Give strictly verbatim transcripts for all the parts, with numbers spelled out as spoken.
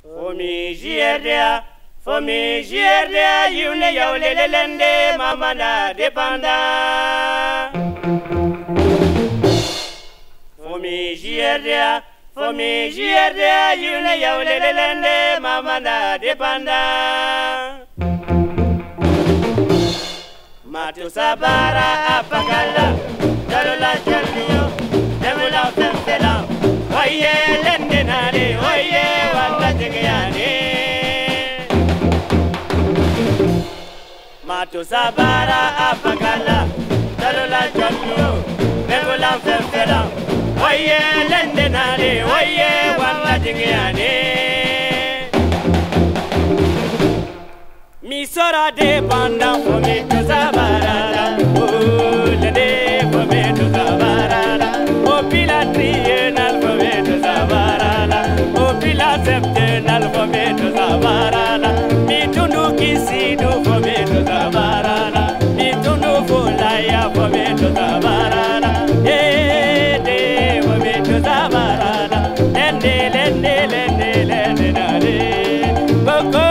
Fomi jierdia, fomi jierdia, yune yaule lelende, mamana depanda. Fomi jierdia, fomi jierdia, yune yaule lelende, mamana depanda. Matu sabara apagala, jalola jalio, demula fempela, oye lende nare, oye wala jengeyane. Matu sabara apagala, jalola jalio, demula fempela, oye lende nare, oye wala jengeyane. Mi sora de banda for me to Zabarala, oh, le de for me to Zabarala, oh, pila trienal for me to Zabarala, oh, pila septenal for me to Zabarala, mi tundu kisidu for me to Zabarala, mi tundu fulaya for me to Zabarala, eh, de for me to Zabarala, lende, lende, lende, lende, lende, coco.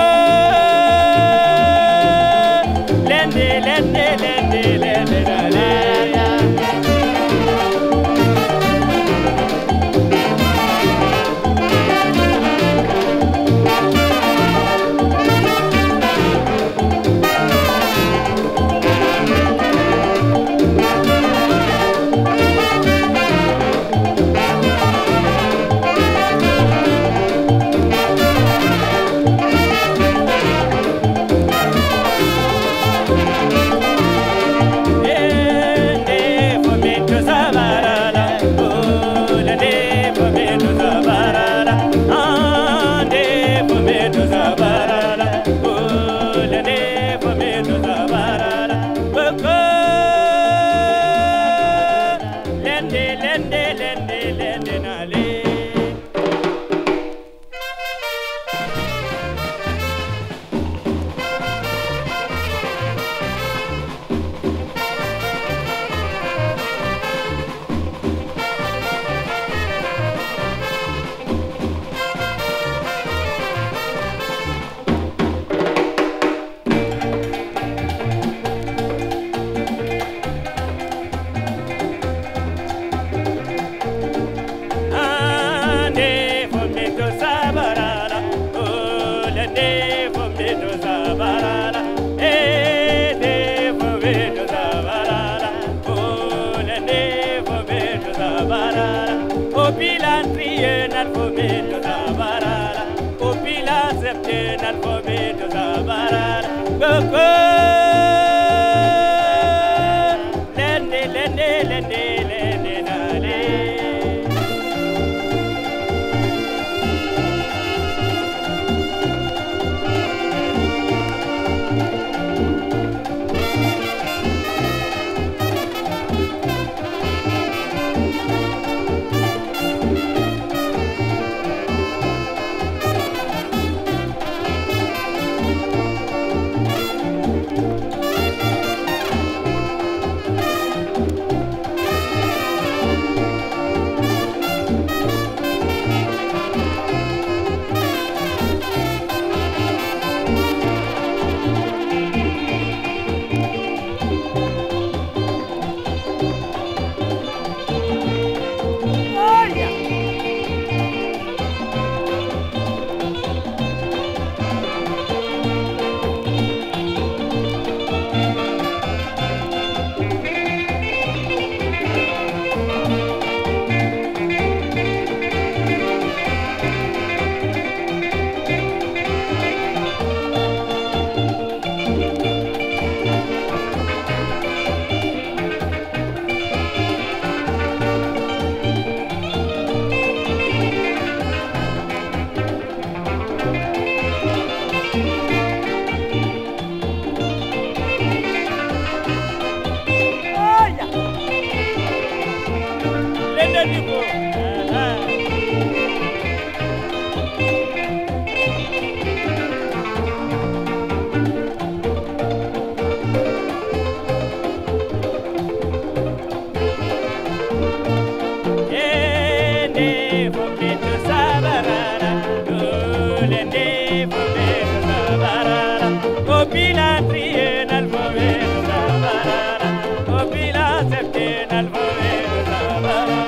lende fome sabarara, o pila triye nal fome sabarara, o pila septe nal fome sabarara,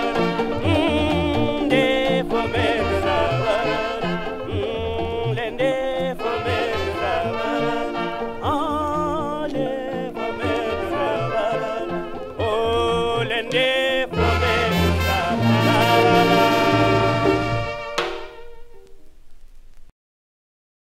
lende fome sabarara, lende fome sabarara, ah le fome sabarara, oh lende.